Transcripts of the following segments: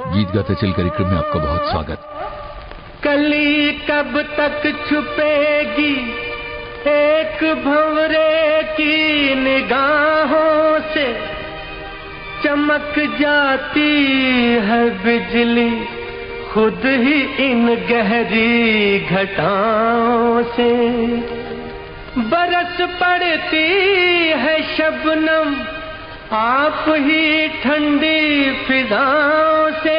गीत गाते चल कार्यक्रम में आपका बहुत स्वागत। कली कब तक छुपेगी एक भंवरे की निगाहों से, चमक जाती है बिजली खुद ही इन गहरी घटाओं से, बरस पड़ती है शबनम आप ही ठंडी फिजाओं से।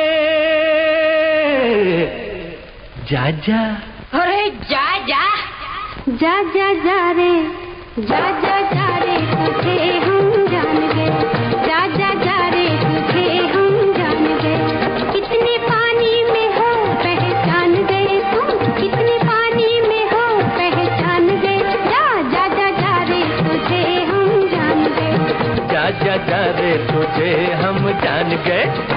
जा जा, अरे जा जा जा जा जा रे, जा जा जा रे तुझे हम जान गए, जा जा जा रे तुझे हम जान गए। कितने पानी में हो पहचान गए तुम, कितने पानी में हो पहचान गए। जा जा जा जा रे तुझे हम जान गए, जा जा जा रे तुझे हम जान गए।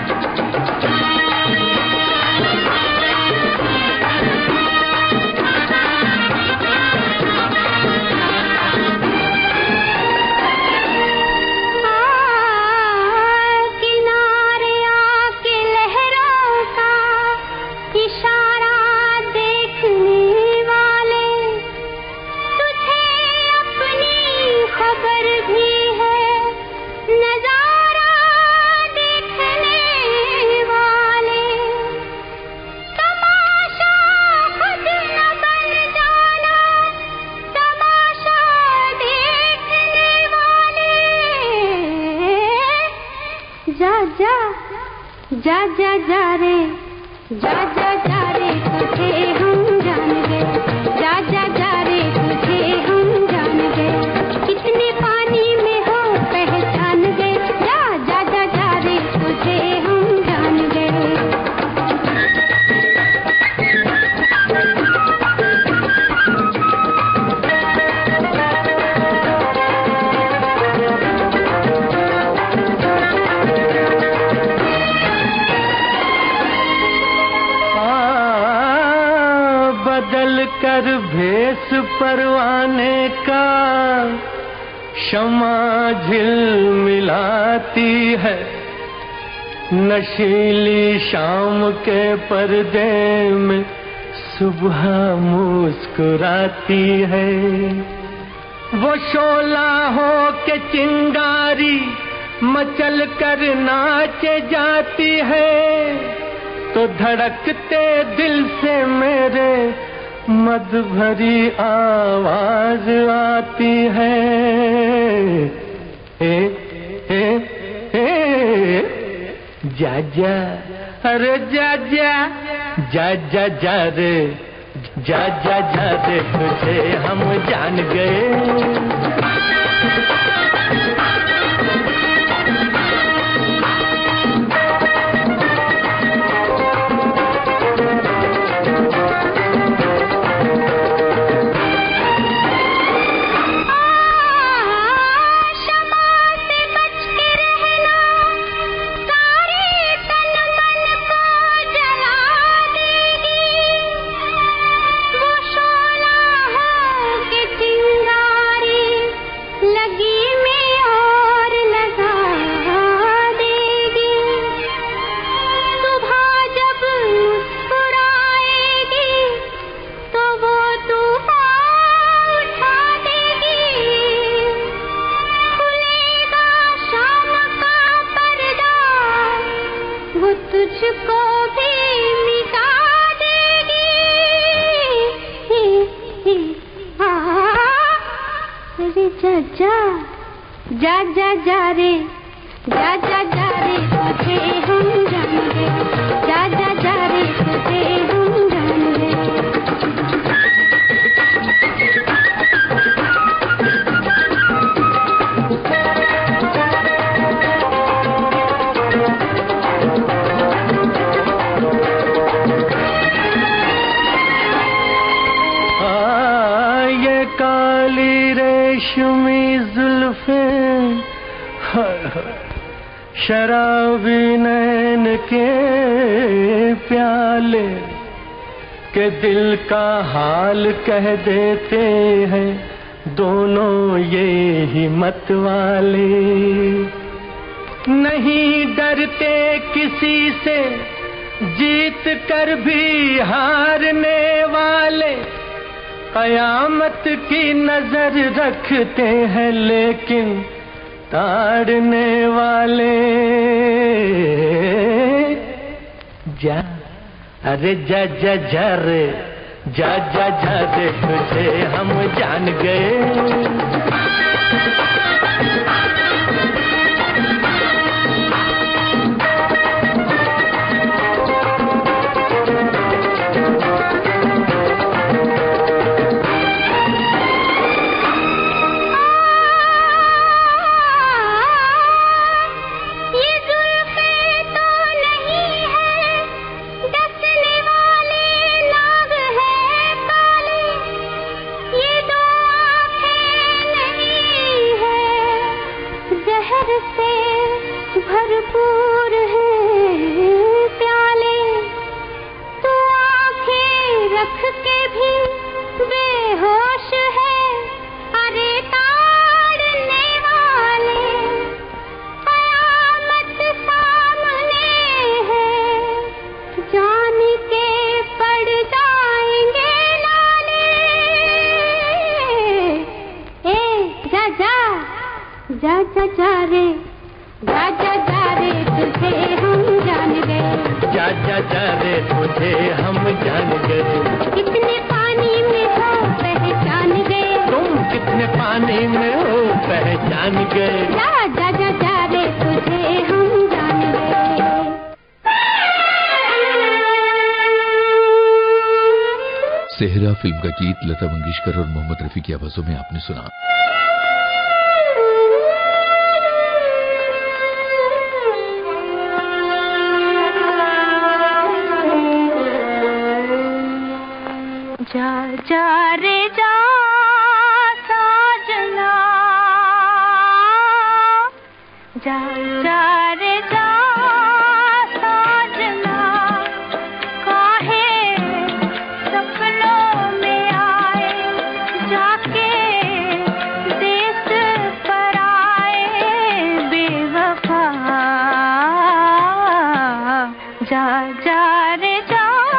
जा जा जा रे, जा जा जा रे तुझे हम जान गए, जा जा जा रे तुझे हम जान गए। कितने पानी में हो पहचान गए, जा जा जा जा रे तुझे हम जान गए। बदल कर भेस परवाने का शमा झिलमिलाती है, नशीली शाम के पर्दे में सुबह मुस्कुराती है। वो शोला हो के चिंगारी मचल कर नाचे जाती है, तो धड़कते दिल से मेरे मद भरी आवाज आती है। ए, ए, ए, जा जा, अरे जा जा, जा जा जा रे, जा जा जा रे तुझे हम जान गए। तुझको भी मिटा देगी। अरे जा जा, जा जा जा रे, जा जा जा रे तुझे हम जान गए, जा जा जा रे तुझे हम जान गए। काली रेशमी जुल्फें शराबी नैन के प्याले के दिल का हाल कह देते हैं दोनों ये ही मत वाले। नहीं डरते किसी से जीत कर भी हारने वाले कयामत की नजर रखते हैं, लेकिन ताड़ने वाले जा, अरे जा जा जा रे, जा जा जा रे, तुझे हम जान गए। भरपूर है प्याले, तू आंखें रख के भी बेहोश है। अरे ताड़ने वाले कयामत सामने है, जान के पड़ जाएंगे लाले। जा जा जा जा जा रे, जा जा जा रे, तुझे हम जान गए। जा जा जा रे, तुझे हम जान गए। कितने पानी में हो पहचान गए, तुम कितने पानी में हो पहचान गए। जा जा जा जा रे, तुझे हम जान गए। सेहरा फिल्म का गीत लता मंगेशकर और मोहम्मद रफी की आवाजों में आपने सुना। जा जा रे जा साजना, जा जा रे जा साजना, काहे सपनों में आए जाके देश पर आए बेवफा। जा जा रे जा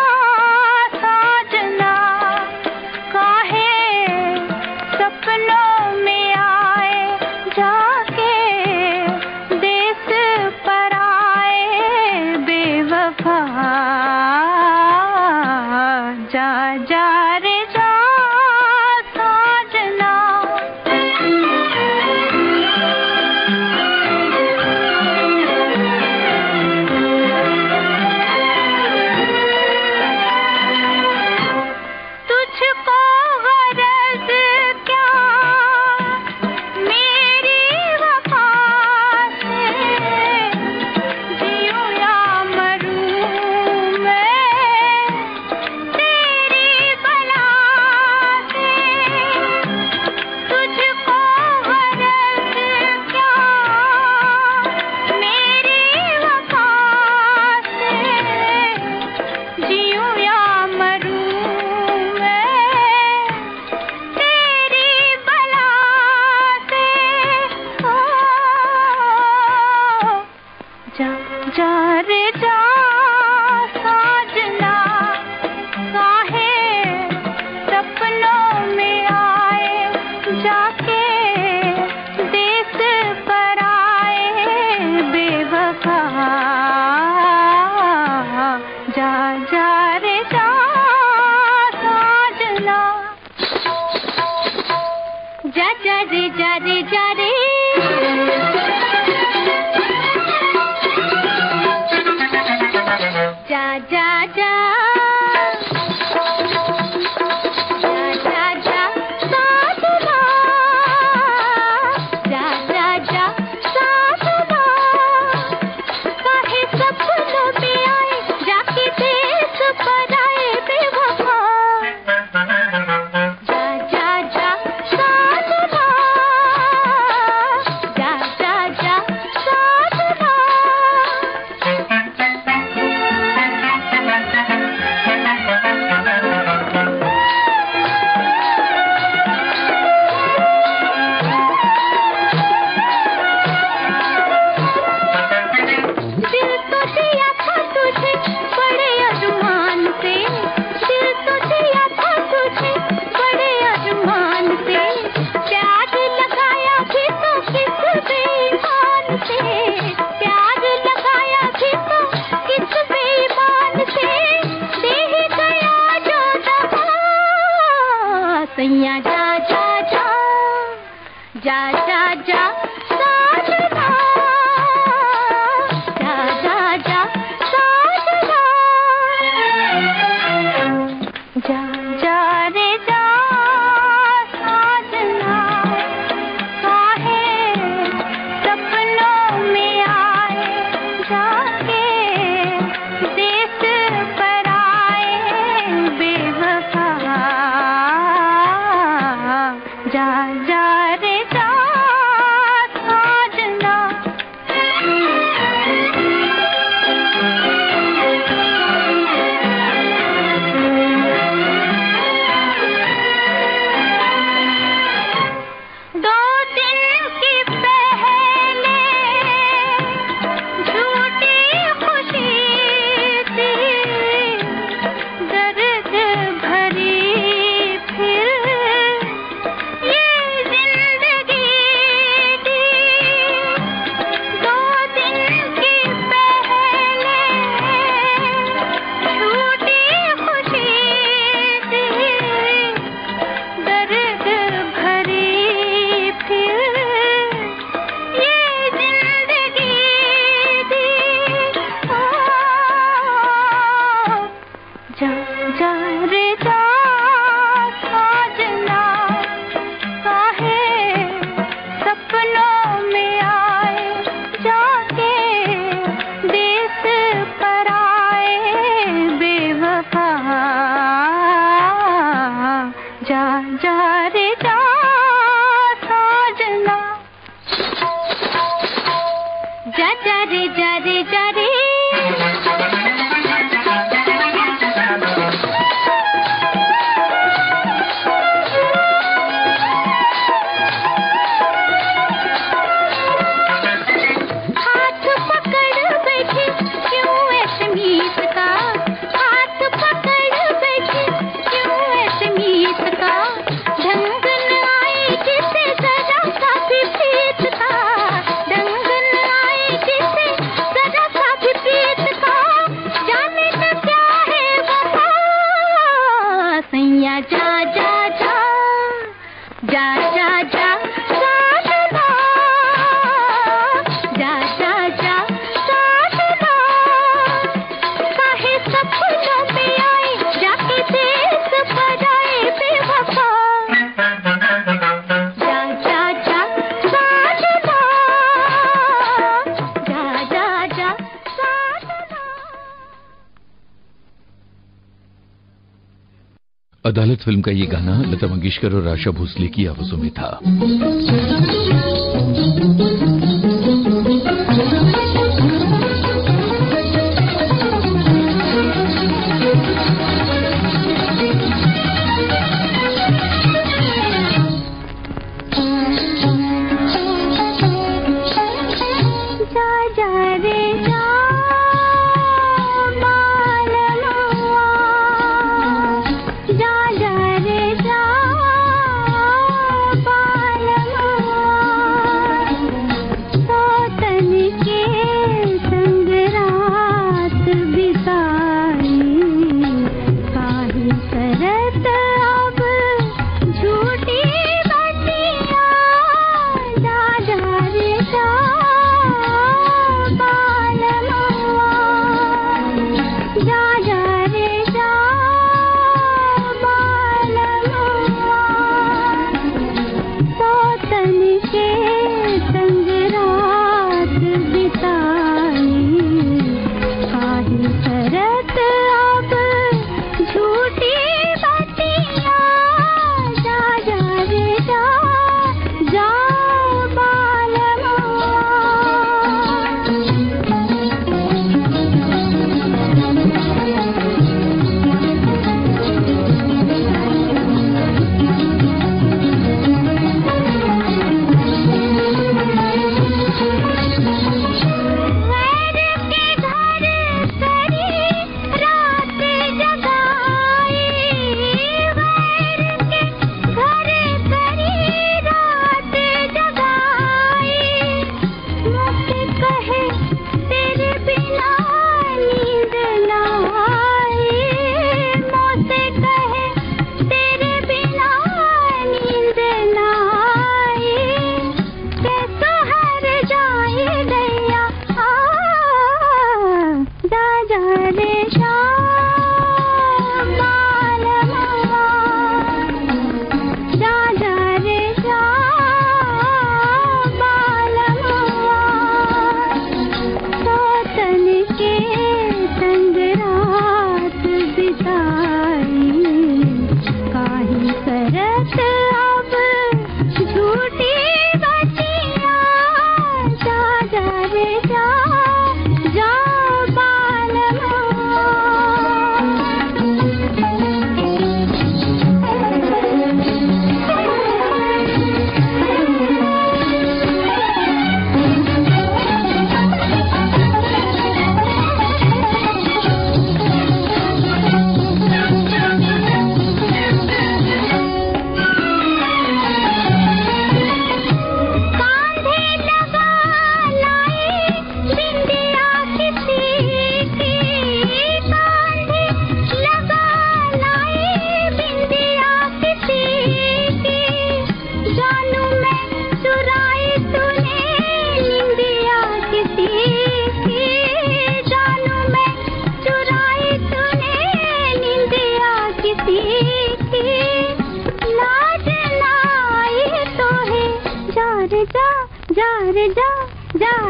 जा जा रे जा साजना। तुझको गरज क्या मेरी वफा से, जियूं या मरूं मैं तेरी बला से। तुझको गरज क्या मेरी वफा से, जियूं या मरूं जा जा रे जा साजना, काहे सपनों में आए जाके देश पर आए बेवफा। जा जा रे जा साजना, जा जा रे जा रे जा रे, जा जा जा जा जा जा साजना, जा जा जा साजना, काहे सपनों में आए जाके देश पर आए बेवफा। जा जा जा साजना, जा जा जा साजना। दिल तो दिया था तुझे बड़े जा जा जा साजना, जा जा जा साजना, जा जा रे जा साजना, काहे सपनों में आए जाके देश पर आए बेवफा, जा जा रे जा साजना। दो दिन की पहले झूठी खुशी थी, दर्द भरी फिर ये जिंदगी थी। दो दिन की पहले झूठी खुशी थी, दर्द भरी फिर ये जिंदगी थी। ओ, जा जा रे जा साजना, काहे सपनों में आए जाके देश पर आए बेवफा, जा जा रे जा साजना। जा जा रे जा रे जा रे, हाथ पकड़ बैठे क्यों ऐसे मीत का, हाथ पकड़ बैठे क्यों ऐसे मीत का, ढंग न आए किसे जरा सा भी प्रीत का, ढंग न आए किसे जरा सा भी प्रीत का, जाने न क्या है वफा, सैया जा जा जा, जा जा जा साजना, जा जा जा साजना, काहे सपनों में आए जाके देश पर आए बेवफा, जा जा जा साजना, जा जा जा साजना। अदालत फिल्म का ये गाना लता मंगेशकर और आशा भोसले की आवाजों में था। जा जा रे जा मालवा, जा जा रे जा बालवा,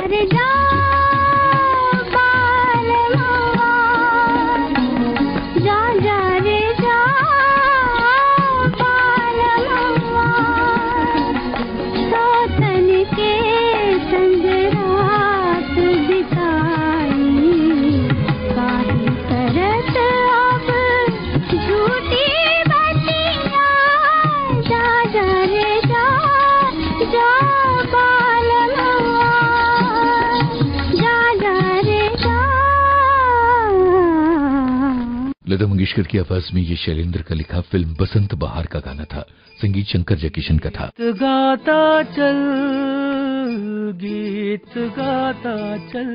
रे जा बालवा, जा जा रे जा बालवा, सोतन के संग रात बिताई, काहे करत अब झूठी बातियां, जा जा रे जा बालवा, जा जा रे जा। लता मंगेशकर की आवाज में ये शैलेंद्र का लिखा फिल्म बसंत बहार का गाना था। संगीत शंकर जयकिशन का था। गाता चल, गीत गाता चल।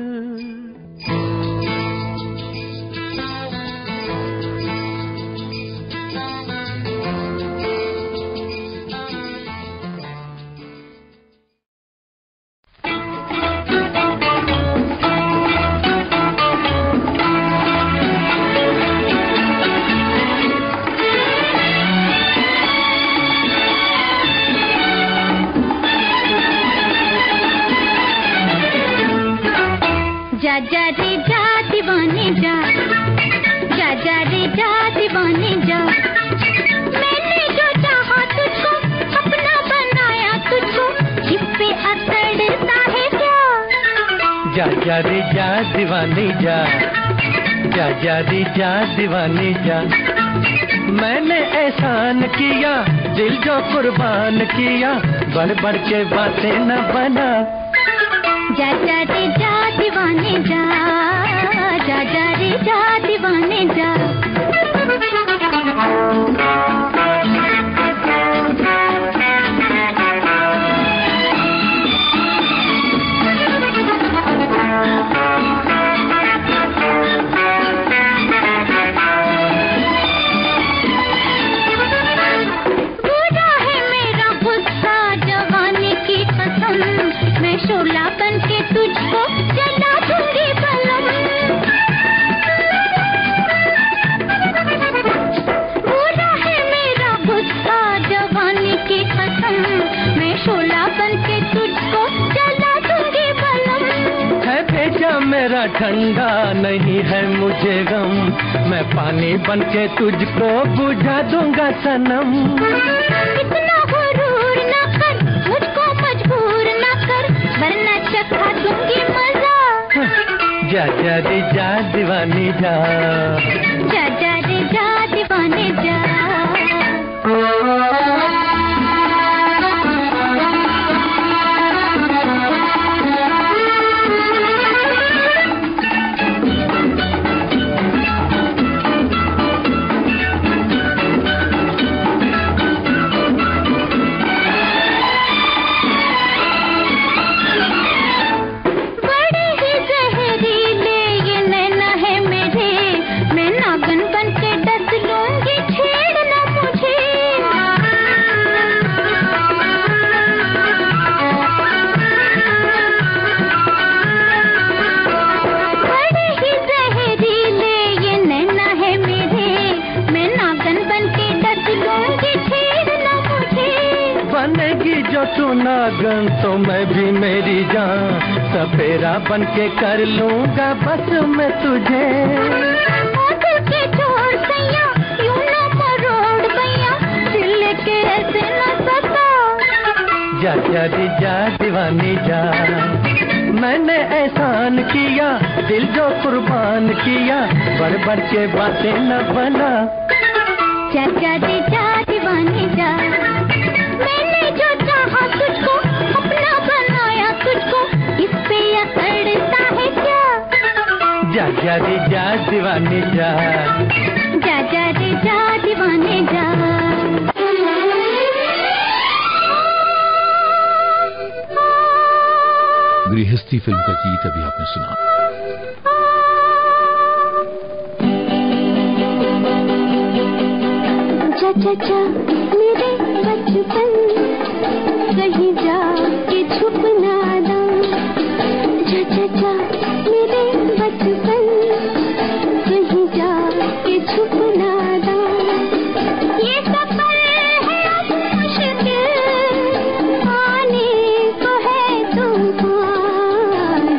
जा जा रे जा दीवाने जा, जा जा रे जा दीवाने जा, मैंने जो चाहा तुझको अपना बनाया तुझको, इस पे अकड़ता है क्या? जा जा रे जा दीवाने जा, जा जा रे जा दीवाने जा, मैंने एहसान किया दिल जो कुर्बान किया, बढ़ बढ़ के बातें न बना। जा जा रे जा दीवाने जा, जा जा रे जा दीवाने जा। बुरा है मेरा गुस्सा जवानी की कसम, मैं शोला बन के तुझको जला दूंगी बलम। बुरा है मेरा गुस्सा जवानी की कसम, मैं शोला बन के तुझको जला दूंगी बलम। है भेजा मेरा ठंडा नहीं है मुझे गम, मैं पानी बन के तुझको बुझा दूंगा सनम। इतना गुरूर न कर, मुझको मजबूर न कर, वरना चखा दूंगी मजा। जा जा रे जा दीवानी जा, जा जा रे जा दीवाने जा। बड़े ही जहरीले ये नैना है मेरे, मैं नागिन बन के डस लूंगी, छेड़ना मुझे। बड़े ही जहरीले ये नैना है मेरे, मैं नागिन बन के डस लूंगी, छेड़ना मुझे। बनेगी जो तू नागन तो मैं भी मेरी जान, सपेरा बन के कर लूंगा बस मैं तुझे। दिल के छोड़ सैया, यूं ना मरोड़ भैया, दिल के ऐसे न सता। जा जा रे जा दीवानी जा, मैंने एहसान किया दिल जो कुर्बान किया, बढ़ बढ़ के बातें न बना। जा जा रे जा दीवाने जा, मैंने जो चाहा तुझको अपना बनाया तुझको, इस पे अकड़ता है क्या? जा जा रे जा दीवानी जा, जा जा रे जा दीवाने जा। गृहस्थी फिल्म का गीत अभी आपने सुना। जा जा जा मेरे बचपन, कहीं जा के छुप ना दम। जा जा जा मेरे बचपन, कहीं जा के छुप ना दम। ये सफर है अब मुश्किल, आने को है तूफान,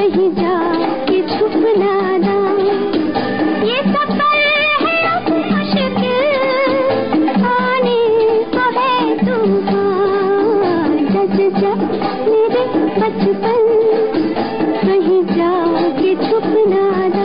कहीं जाके छुप लाना। ये सफर है अब मुश्किल, आने को है तूफान। जा मेरे बचपन, कहीं जाके छुप लाना।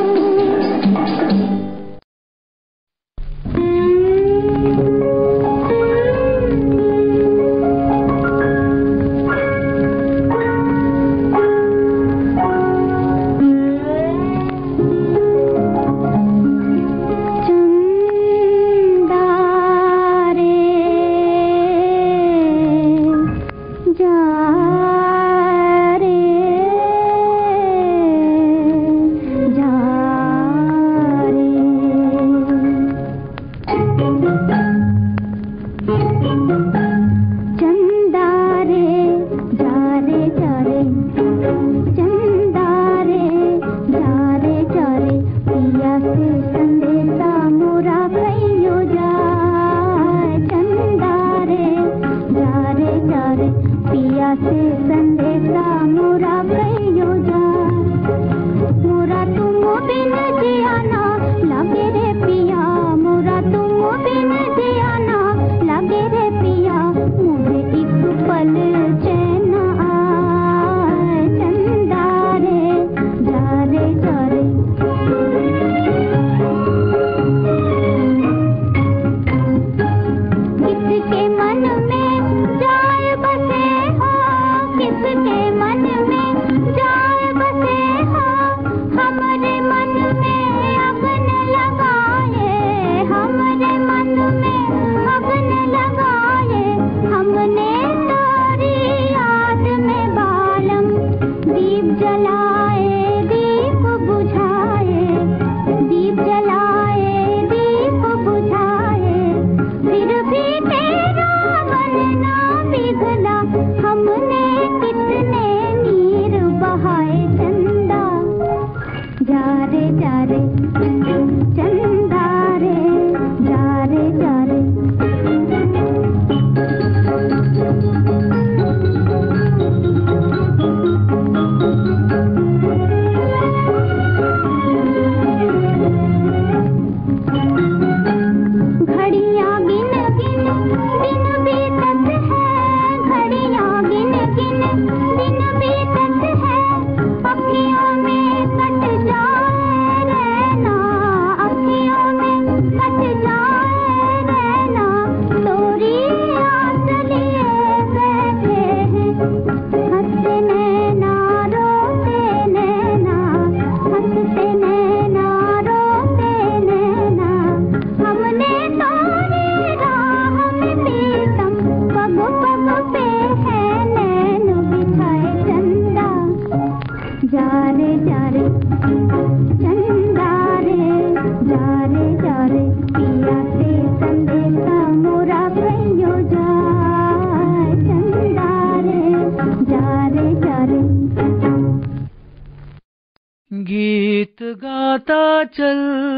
गीत गाता चल,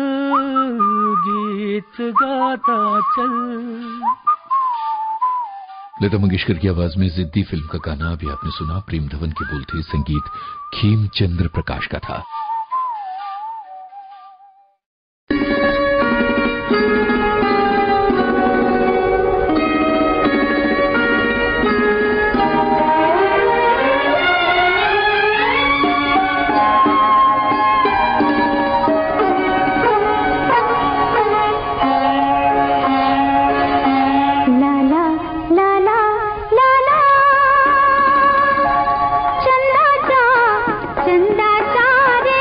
गीत गाता चल। लता मंगेशकर की आवाज में जिद्दी फिल्म का गाना अभी आपने सुना। प्रेम धवन के बोल थे, संगीत खेमचंद्र प्रकाश का था। चंदा जा रे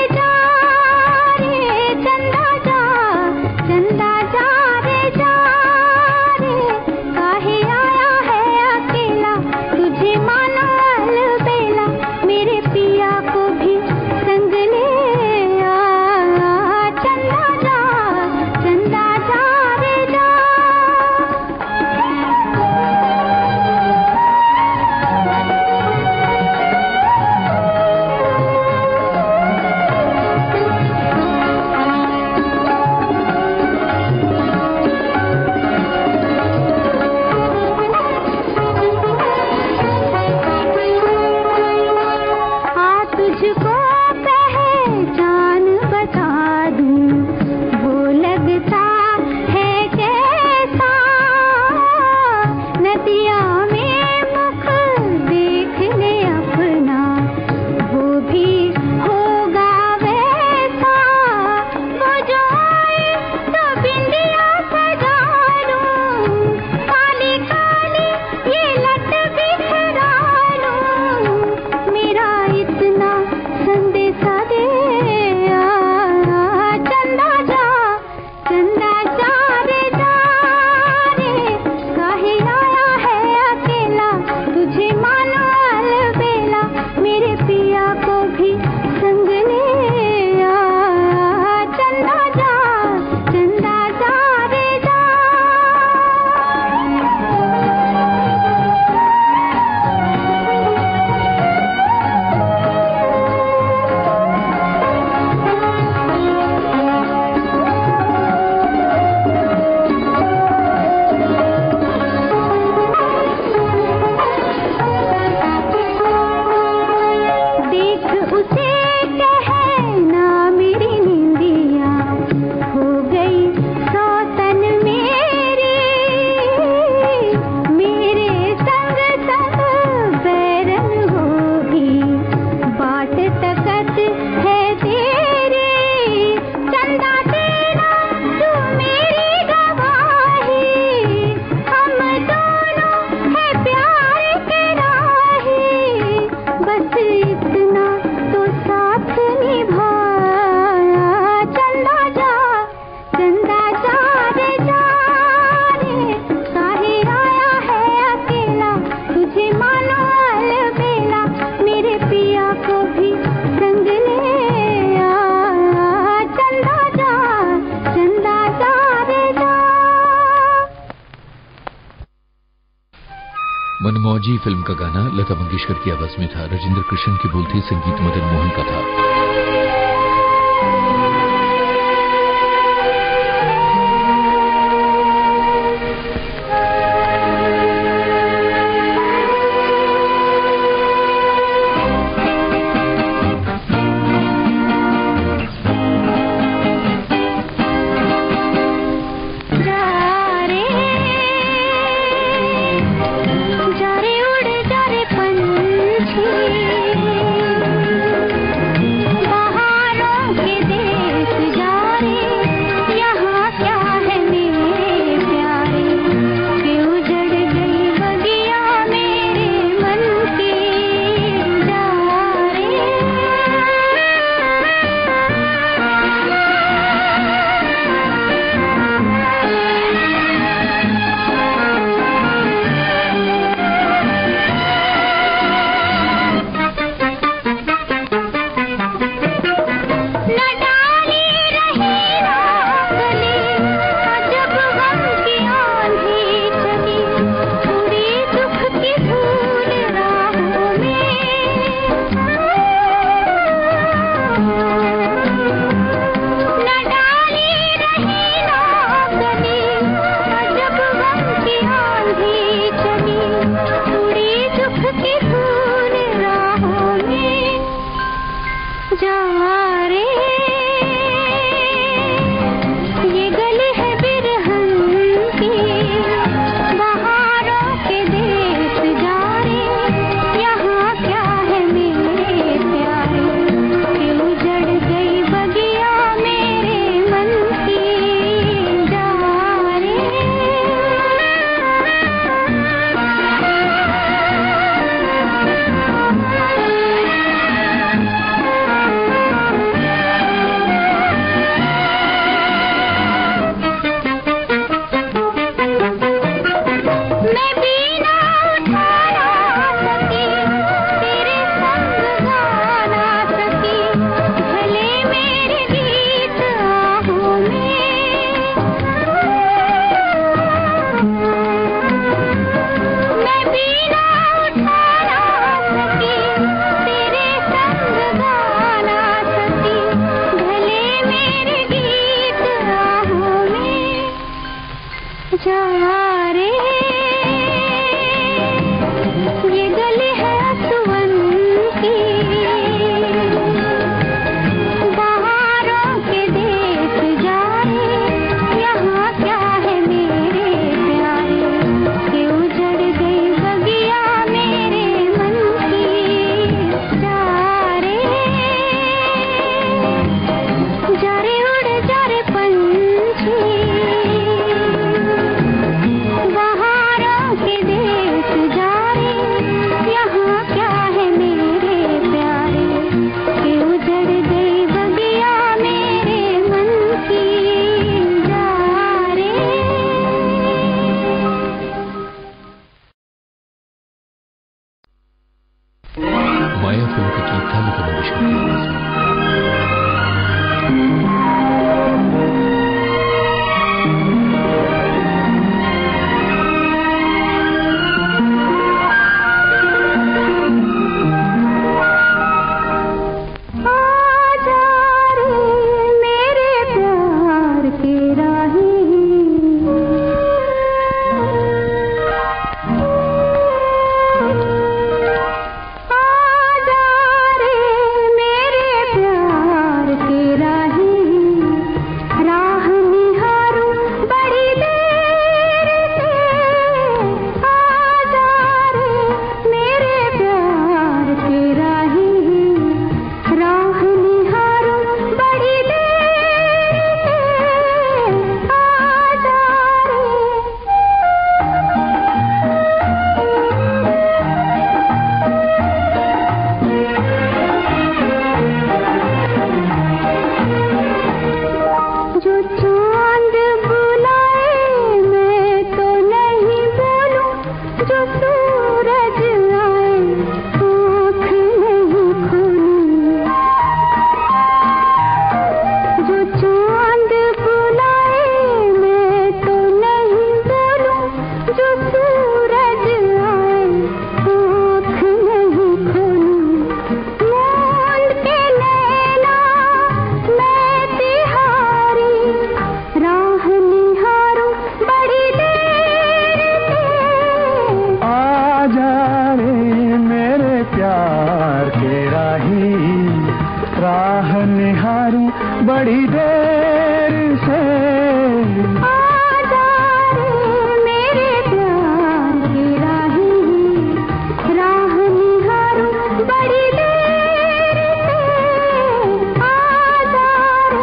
मौजी फिल्म का गाना लता मंगेशकर की आवाज में था। राजेंद्र कृष्ण की बोल थी, संगीत मदन मोहन का था। राह निहारूं बड़ी देर से। आजा रे मेरे प्यार की राही, राह निहारूं बड़ी देर से। आजा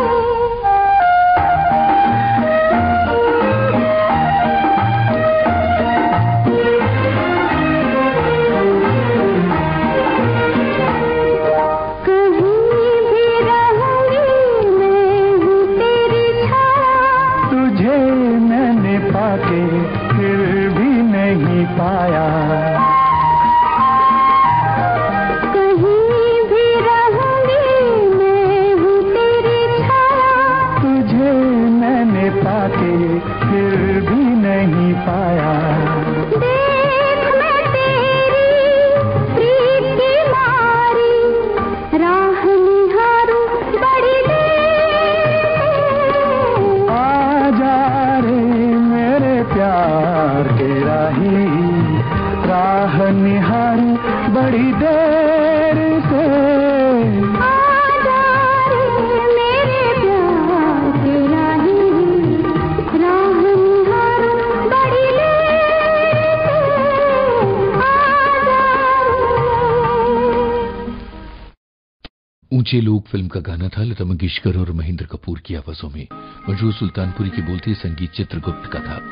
पाया कहीं भी रहूंगी मैं हूँ तेरी छाया। तुझे मैंने पाके फिर भी नहीं पाया। देख मैं तेरी प्रीत की मारी राह निहारूं बड़ी देर से। आजा रे मेरे प्यार के राही, राह निहारूं बड़ी देर से। आजा रे मेरे प्यार की राही, राह निहारूं बड़ी देर से। आजा ऊंचे लोग फिल्म का गाना था। लता मंगेशकर और महेंद्र कपूर की आवाजों में। मंजूर सुल्तानपुरी की बोलती, संगीत चित्रगुप्त का था।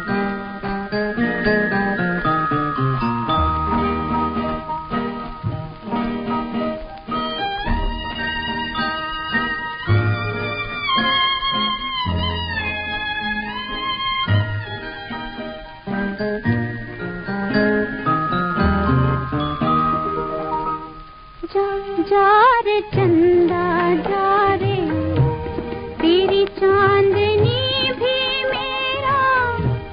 जा रे चंदा जा रे, तेरी चांदनी भी मेरा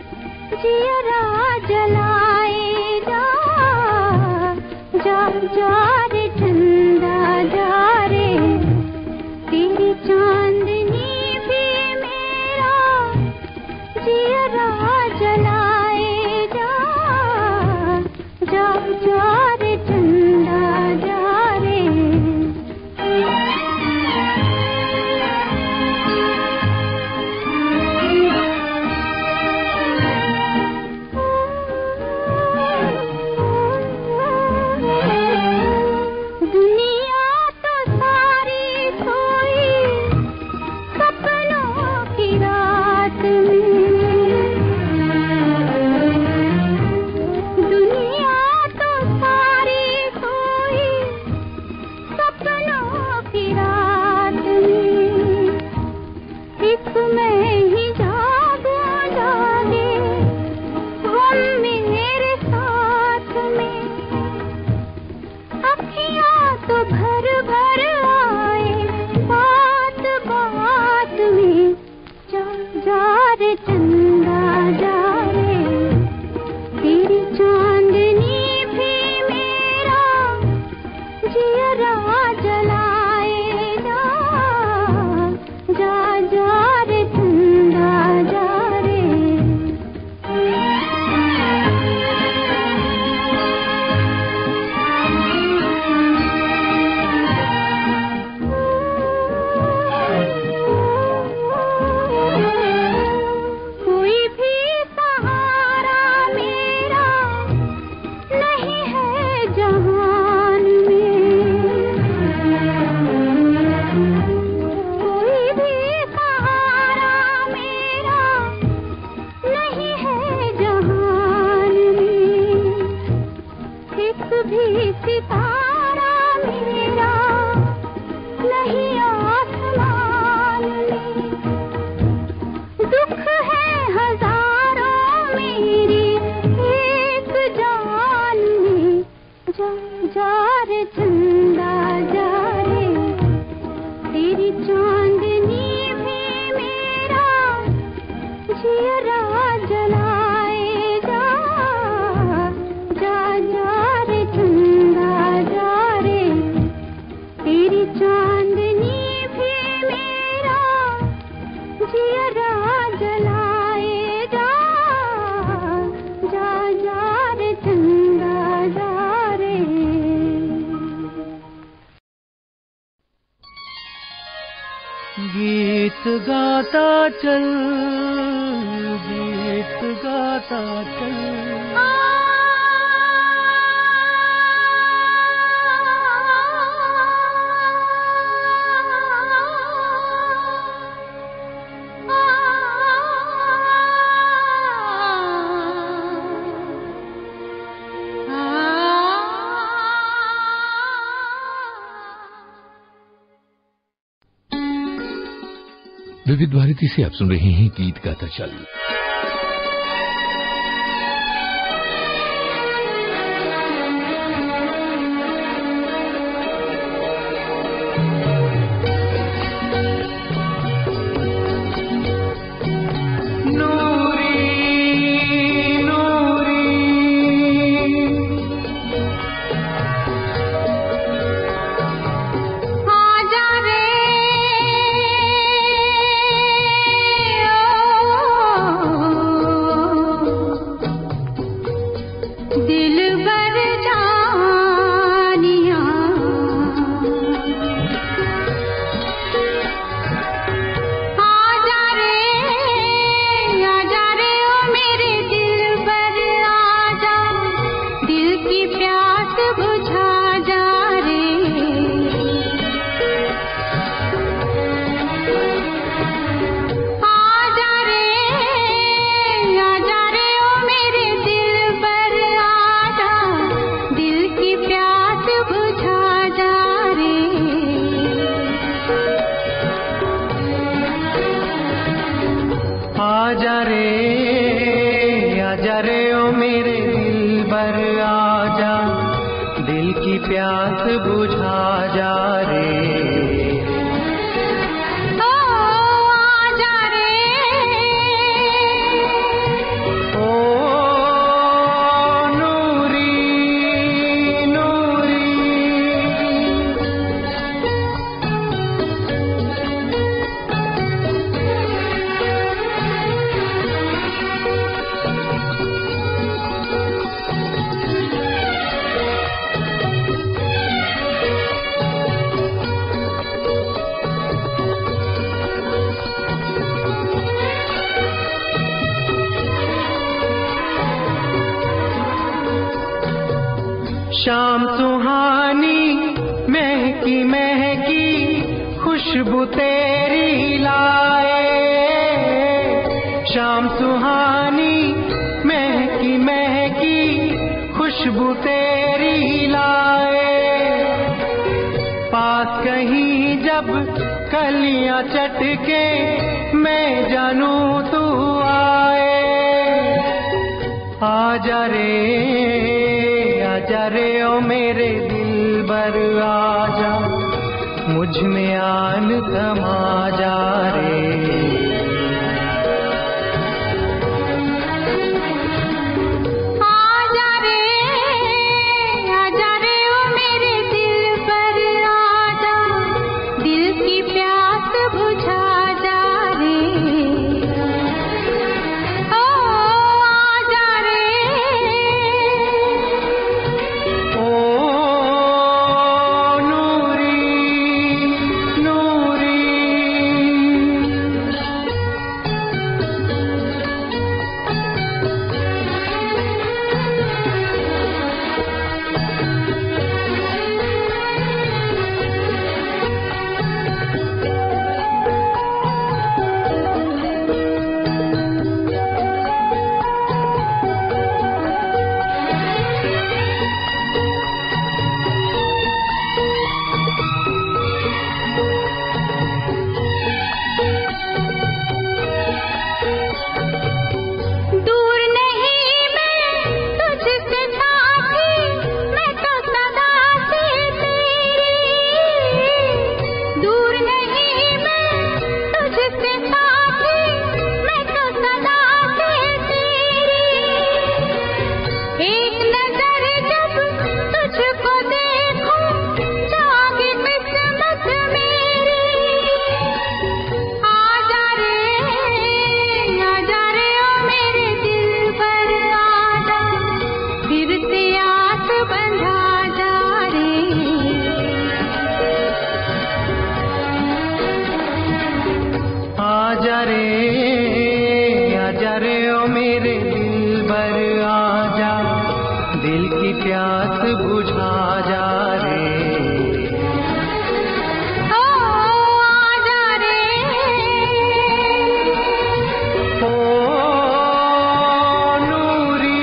गीत गाता चल, गीत गाता चल। विविध भारती से आप सुन रहे हैं गीत गाता चल। आजा रे ओ मेरे दिलबर आजा, दिल की प्यास बुझा जा रे। शाम सुहानी महकी महकी खुशबू तेरी लाए, शाम सुहानी महकी महकी खुशबू तेरी लाए। पास कहीं जब कलियां चटके मैं जानू तू आए। आजा रे ओ मेरे दिलबर आजा, मुझ में आन समा जा रे। आजा रे ओ मेरे दिल भर आजा, दिल की प्यास बुझा जा रे। ओ आजा रे, ओ नूरी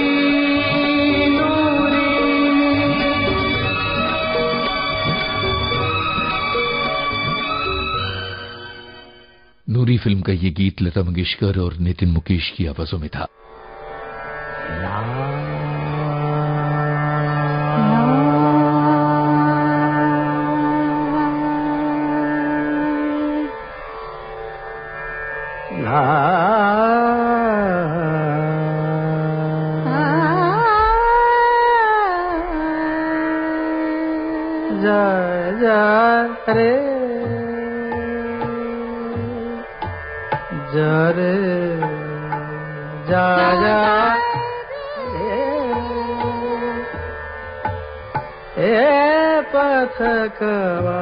नूरी। नूरी फिल्म का ये गीत लता मंगेशकर और नितिन मुकेश की आवाजों में था। जा जा रे, जा रे, जा जा ए पथकवा,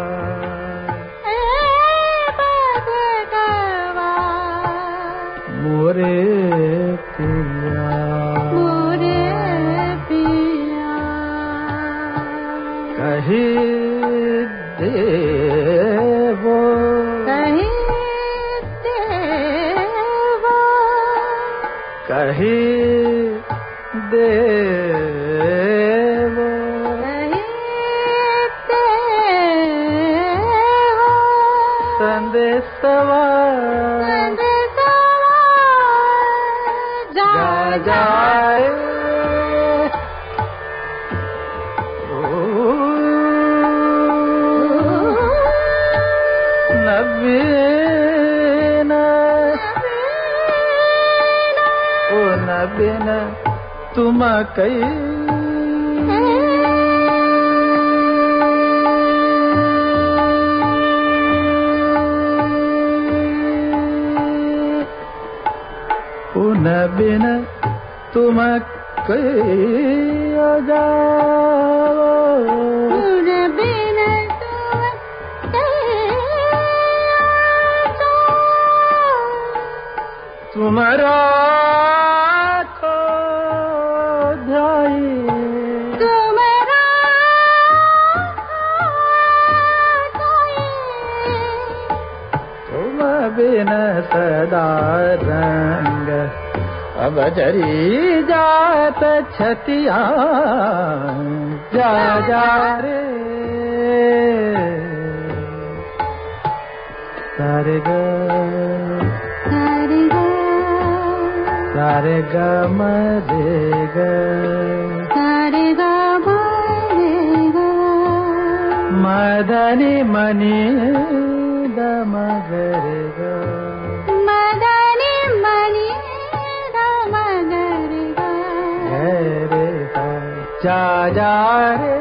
मोरे पिया, मोरे पिया, कहीं देवो, कहीं देवो, कहीं देवो, कहीं देवो, संदेशवा जा जा रे। ओ नबीना, ओ नबीना तुम कई, उन बिन तुम कहीं जाओ, उन बिन तुम्हारा खो ध्याई, तुम्हारा तुम बिन सदा रंग अब जरी जात छतिया, जा जा रे। सारे ग सारे ग मरे ग, सारे गा मदनी मनी दमगरे ग, मदनी मनी मगरे गा, रे जा जा रे,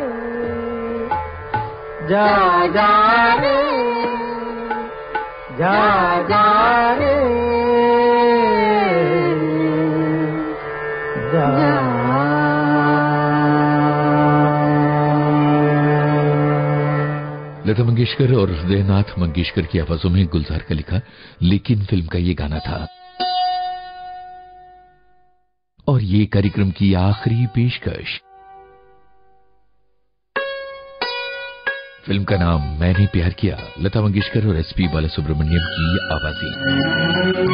जा जा रे, जा जा रे, जा। लता मंगेशकर और हृदयनाथ मंगेशकर की आवाजों में गुलजार का लिखा लेकिन फिल्म का ये गाना था। और ये कार्यक्रम की आखिरी पेशकश। फिल्म का नाम मैंने प्यार किया, लता मंगेशकर और एसपी बालासुब्रमण्यम की आवाजें।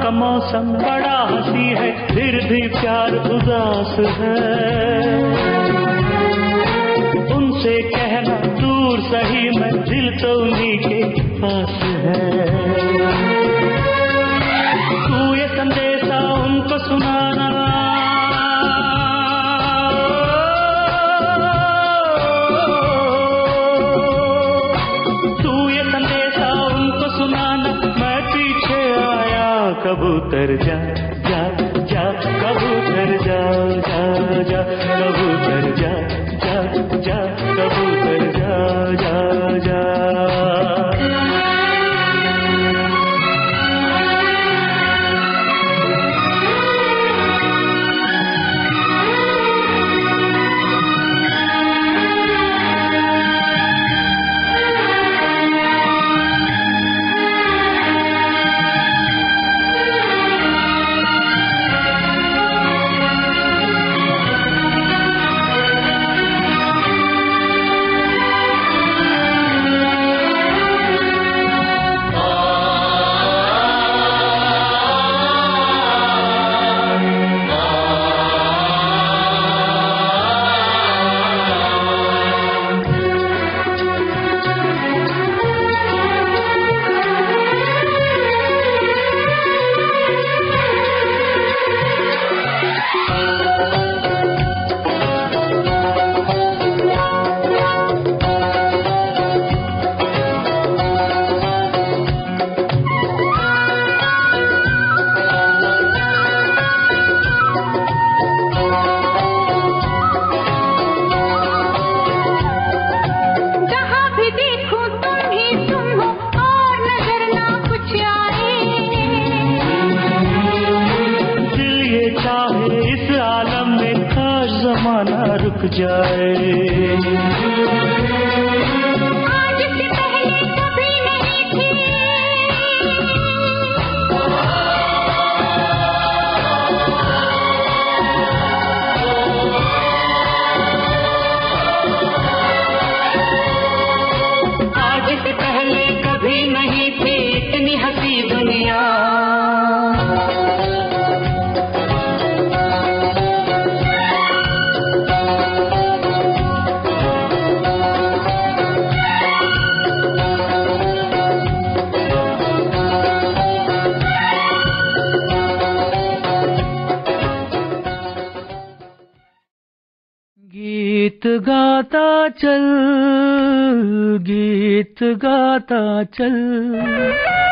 का मौसम बड़ा हंसी है, फिर भी प्यार उदास है। उनसे कहना दूर सही मैं, दिल तो उन्हीं के पास है। तू ये संदेशा उनको सुनाना, कबूतर जा जा जा, कबूतर जा जा जा, कबूतर जा जा जा, कबूतर जा जा जा। रुक जाए आज से पहले कभी नहीं थी, आज से पहले कभी नहीं थी इतनी हंसी दुनिया। गीत गाता चल, गीत गाता चल,